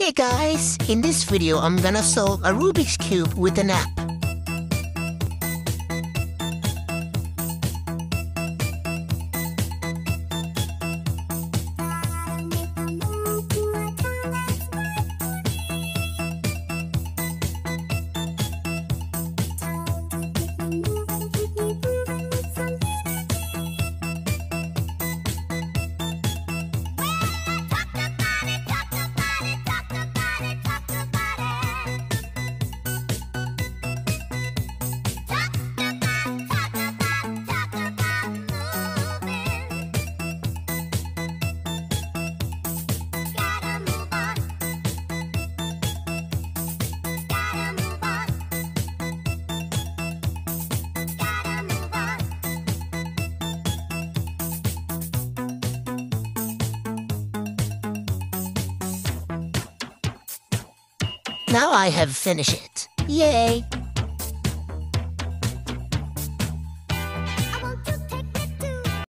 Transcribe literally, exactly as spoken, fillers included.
Hey guys, in this video I'm gonna solve a Rubik's Cube with an app. Now I have finished it. Yay!